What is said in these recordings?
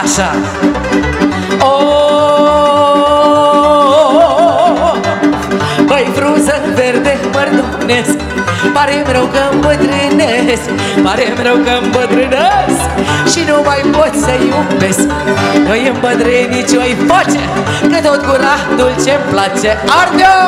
Așa. Băi, frunză verde mărtunesc, pare-mi rău că îmbătrânesc, pare-mi rău că îmbătrânesc și nu mai pot să iubesc. Nu-i îmbătrâni nici o-i face, că tot gura dulce-mi place. Arde-o!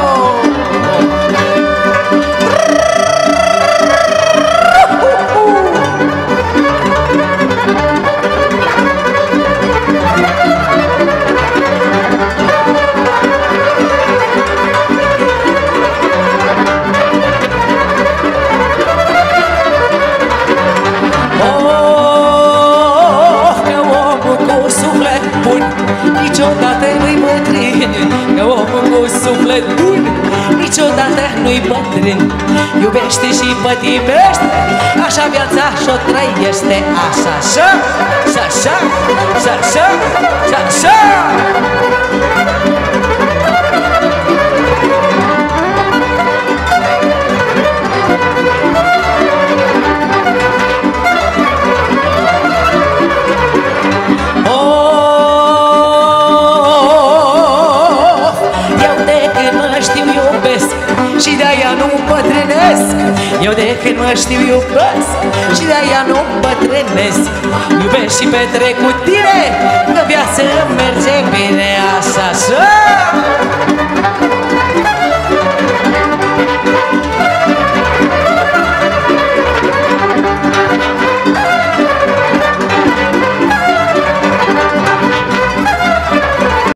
Niciodată nu-i bătrân, că omul cu suflet bun niciodată nu-i bătrân. Iubește și pătimește, așa viața și-o trăiește. Așa, așa, și așa, și așa, și așa. Și de-aia nu îmbătrânesc. Eu de când mă știu iubesc și de-aia nu îmbătrânesc. Iubesc și petrec cu tine, că viața merge bine. Așa, așa.